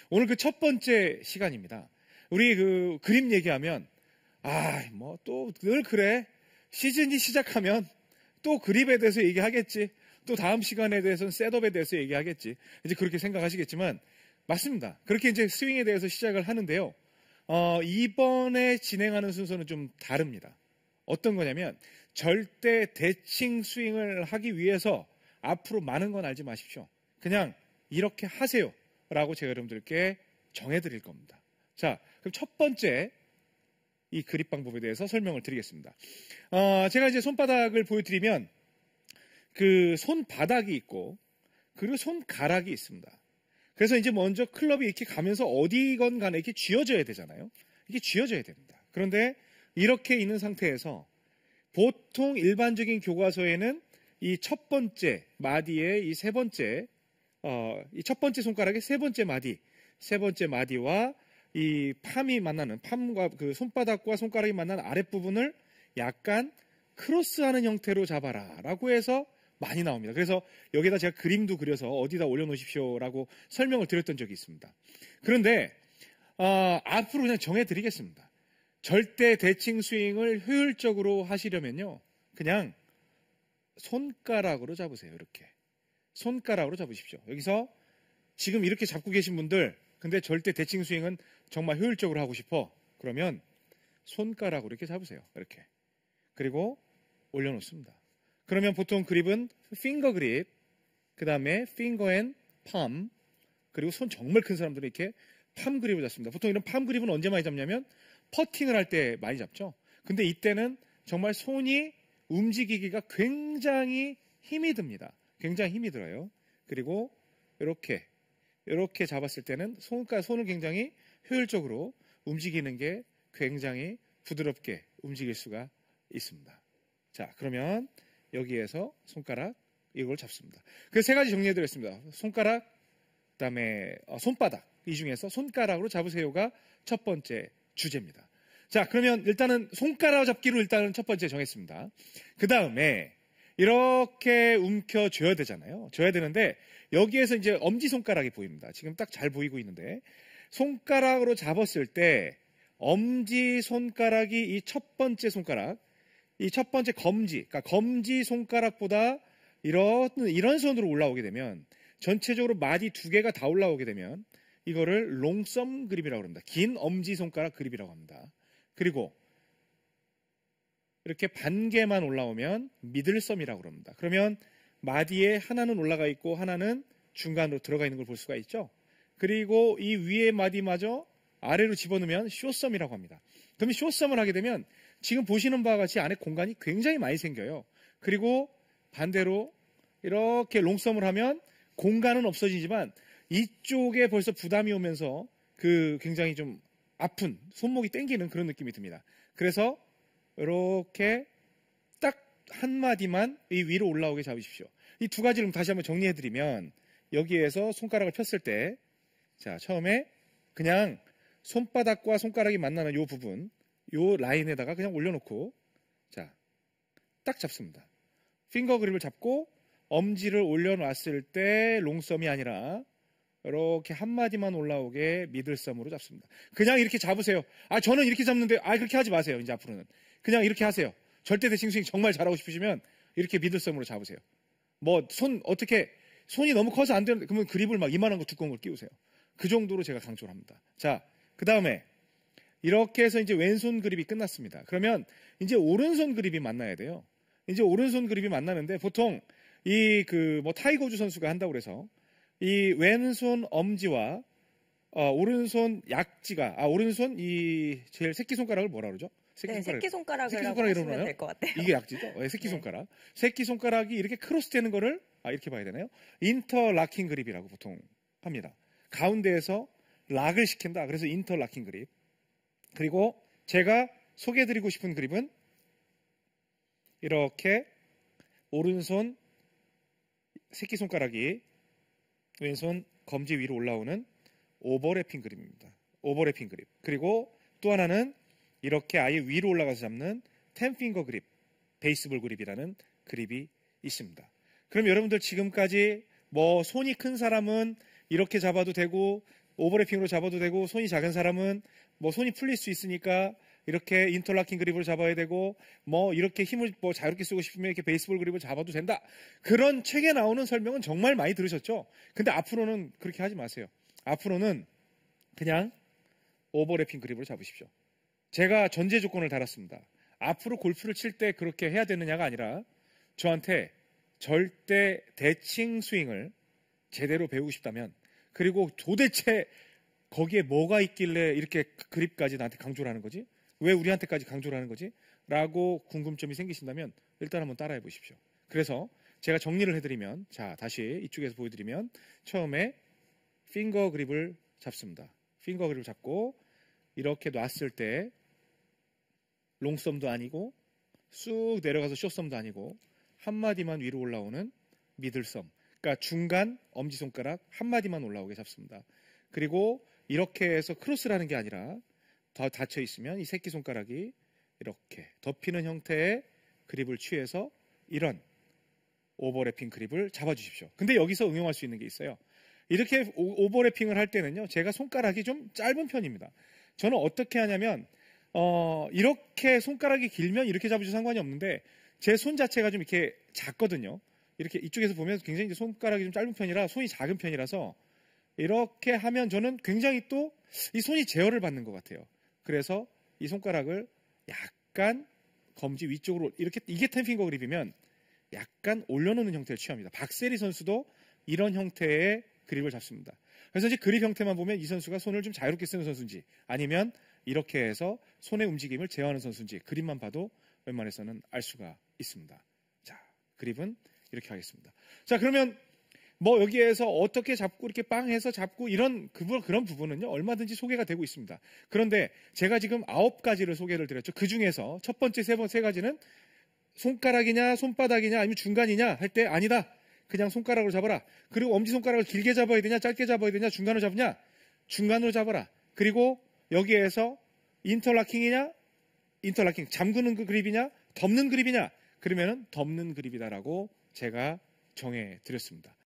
오늘 그 첫 번째 시간입니다. 우리 그 그림 얘기하면 뭐 또 늘 그래. 시즌이 시작하면 또 그립에 대해서 얘기하겠지. 또 다음 시간에 대해서는 셋업에 대해서 얘기하겠지. 이제 그렇게 생각하시겠지만 맞습니다. 그렇게 이제 스윙에 대해서 시작을 하는데요. 이번에 진행하는 순서는 좀 다릅니다. 어떤 거냐면 절대 대칭 스윙을 하기 위해서 앞으로 많은 건 알지 마십시오. 그냥 이렇게 하세요 라고 제가 여러분들께 정해드릴 겁니다. 자, 그럼 첫 번째 이 그립 방법에 대해서 설명을 드리겠습니다. 제가 이제 손바닥을 보여드리면 그 손바닥이 있고 그리고 손가락이 있습니다. 그래서 이제 먼저 클럽이 이렇게 가면서 어디건 간에 이렇게 쥐어져야 되잖아요. 이게 쥐어져야 됩니다. 그런데 이렇게 있는 상태에서 보통 일반적인 교과서에는 이 첫 번째 마디의 이 세 번째, 이 첫 번째 손가락의 세 번째 마디와 이 팜이 만나는, 팜과 그 손바닥과 손가락이 만나는 아랫부분을 약간 크로스하는 형태로 잡아라 라고 해서 많이 나옵니다. 그래서 여기다 제가 그림도 그려서 어디다 올려놓으십시오 라고 설명을 드렸던 적이 있습니다. 그런데 앞으로 그냥 정해드리겠습니다. 절대 대칭 스윙을 효율적으로 하시려면요, 그냥 손가락으로 잡으세요. 이렇게 손가락으로 잡으십시오. 여기서 지금 이렇게 잡고 계신 분들, 근데 절대 대칭 스윙은 정말 효율적으로 하고 싶어, 그러면 손가락으로 이렇게 잡으세요. 이렇게. 그리고 올려놓습니다. 그러면 보통 그립은 핑거 그립, 그 다음에 핑거 앤 팜, 그리고 손 정말 큰 사람들은 이렇게 팜 그립을 잡습니다. 보통 이런 팜 그립은 언제 많이 잡냐면 퍼팅을 할 때 많이 잡죠. 근데 이때는 정말 손이 움직이기가 굉장히 힘이 듭니다. 굉장히 힘이 들어요. 그리고 이렇게 잡았을 때는 손을 굉장히 효율적으로 움직이는 게 굉장히 부드럽게 움직일 수가 있습니다. 자, 그러면 여기에서 손가락 이걸 잡습니다. 그 세 가지 정리해드렸습니다. 손가락, 그 다음에 손바닥, 이 중에서 손가락으로 잡으세요가 첫 번째 주제입니다. 자, 그러면 일단은 손가락 잡기로 일단은 첫 번째 정했습니다. 그 다음에 이렇게 움켜줘야 되잖아요. 줘야 되는데 여기에서 이제 엄지손가락이 보입니다. 지금 딱 잘 보이고 있는데 손가락으로 잡았을 때 엄지손가락이 이 첫 번째 손가락, 이 첫 번째 검지, 그러니까 검지 손가락보다 이런 선으로 올라오게 되면, 전체적으로 마디 두 개가 다 올라오게 되면 이거를 롱썸 그립이라고 합니다. 긴 엄지손가락 그립이라고 합니다. 그리고 이렇게 반 개만 올라오면 미들썸이라고 합니다. 그러면 마디에 하나는 올라가 있고 하나는 중간으로 들어가 있는 걸 볼 수가 있죠. 그리고 이 위에 마디마저 아래로 집어넣으면 숏썸이라고 합니다. 그러면 숏썸을 하게 되면 지금 보시는 바와 같이 안에 공간이 굉장히 많이 생겨요. 그리고 반대로 이렇게 롱썸을 하면 공간은 없어지지만 이쪽에 벌써 부담이 오면서 그 굉장히 좀 아픈, 손목이 땡기는 그런 느낌이 듭니다. 그래서 이렇게 딱 한 마디만 이 위로 올라오게 잡으십시오. 이 두 가지를 다시 한번 정리해드리면, 여기에서 손가락을 폈을 때, 자, 처음에 그냥 손바닥과 손가락이 만나는 이 부분, 이 라인에다가 그냥 올려놓고, 자, 딱 잡습니다. 핑거 그립을 잡고 엄지를 올려놨을 때 롱썸이 아니라 이렇게 한 마디만 올라오게 미들썸으로 잡습니다. 그냥 이렇게 잡으세요. 저는 이렇게 잡는데, 그렇게 하지 마세요. 이제 앞으로는 그냥 이렇게 하세요. 절대 대칭 스윙 정말 잘하고 싶으시면 이렇게 미들썸으로 잡으세요. 손이 너무 커서 안 되는데, 그러면 그립을 막 이만한 거 두꺼운 걸 끼우세요. 그 정도로 제가 강조를 합니다. 자, 그 다음에 이렇게 해서 이제 왼손 그립이 끝났습니다. 그러면 이제 오른손 그립이 만나야 돼요. 이제 오른손 그립이 만나는데, 보통 타이거 우즈 선수가 한다고 그래서 이 왼손 엄지와 오른손 약지가, 오른손 이 제일 새끼손가락을 뭐라 그러죠? 새끼손가락이라고 하시면 될 것 같아요. 이게 약지죠? 네, 새끼손가락. 네. 새끼손가락이 이렇게 크로스 되는 거를, 이렇게 봐야 되나요? 인터락킹 그립이라고 보통 합니다. 가운데에서 락을 시킨다. 그래서 인터락킹 그립. 그리고 제가 소개해드리고 싶은 그립은 이렇게 오른손 새끼손가락이 왼손 검지 위로 올라오는 오버래핑 그립입니다. 오버래핑 그립. 그리고 또 하나는 이렇게 아예 위로 올라가서 잡는 10핑거 그립, 베이스볼 그립이라는 그립이 있습니다. 그럼 여러분들 지금까지 손이 큰 사람은 이렇게 잡아도 되고, 오버래핑으로 잡아도 되고, 손이 작은 사람은 뭐 손이 풀릴 수 있으니까 이렇게 인터라킹 그립으로 잡아야 되고, 뭐 이렇게 힘을 뭐 자유롭게 쓰고 싶으면 이렇게 베이스볼 그립을 잡아도 된다. 그런 책에 나오는 설명은 정말 많이 들으셨죠? 근데 앞으로는 그렇게 하지 마세요. 앞으로는 그냥 오버래핑 그립으로 잡으십시오. 제가 전제 조건을 달았습니다. 앞으로 골프를 칠 때 그렇게 해야 되느냐가 아니라 저한테 절대 대칭 스윙을 제대로 배우고 싶다면, 그리고 도대체 거기에 뭐가 있길래 이렇게 그립까지 나한테 강조를 하는 거지? 왜 우리한테까지 강조를 하는 거지? 라고 궁금점이 생기신다면 일단 한번 따라해 보십시오. 그래서 제가 정리를 해드리면, 자, 다시 이쪽에서 보여드리면, 처음에 핑거 그립을 잡습니다. 핑거 그립을 잡고 이렇게 놨을 때 롱썸도 아니고 쑥 내려가서 숏썸도 아니고 한마디만 위로 올라오는 미들썸, 그러니까 중간 엄지손가락 한마디만 올라오게 잡습니다. 그리고 이렇게 해서 크로스라는 게 아니라 더 닫혀 있으면 이 새끼손가락이 이렇게 덮이는 형태의 그립을 취해서 이런 오버래핑 그립을 잡아주십시오. 근데 여기서 응용할 수 있는 게 있어요. 이렇게 오버래핑을 할 때는요, 제가 손가락이 좀 짧은 편입니다. 저는 어떻게 하냐면 이렇게 손가락이 길면 이렇게 잡으셔도 상관이 없는데, 제 손 자체가 좀 이렇게 작거든요. 이렇게 이쪽에서 보면 굉장히 손가락이 좀 짧은 편이라, 손이 작은 편이라서 이렇게 하면 저는 굉장히 또 이 손이 제어를 받는 것 같아요. 그래서 이 손가락을 약간 검지 위쪽으로 이렇게, 이게 10핑거 그립이면 약간 올려놓는 형태를 취합니다. 박세리 선수도 이런 형태의 그립을 잡습니다. 그래서 이제 그립 형태만 보면 이 선수가 손을 좀 자유롭게 쓰는 선수인지, 아니면 이렇게 해서 손의 움직임을 제어하는 선수인지 그립만 봐도 웬만해서는 알 수가 있습니다. 자, 그립은 이렇게 하겠습니다. 자, 그러면 뭐 여기에서 어떻게 잡고 이렇게 빵 해서 잡고 이런 그런 부분은요, 얼마든지 소개가 되고 있습니다. 그런데 제가 지금 9가지를 소개를 드렸죠. 그 중에서 첫 번째 세 가지는 손가락이냐 손바닥이냐 아니면 중간이냐 할 때 아니다, 그냥 손가락으로 잡아라. 그리고 엄지손가락을 길게 잡아야 되냐 짧게 잡아야 되냐 중간으로 잡냐, 중간으로 잡아라. 그리고 여기에서 인터라킹이냐 인터라킹 잠그는 그 그립이냐 덮는 그립이냐, 그러면은 덮는 그립이다라고 제가 정해 드렸습니다.